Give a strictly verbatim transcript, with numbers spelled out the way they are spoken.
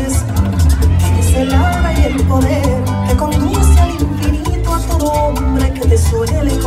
belleza, es el alma y el poder que conduce al infinito a todo hombre que te suele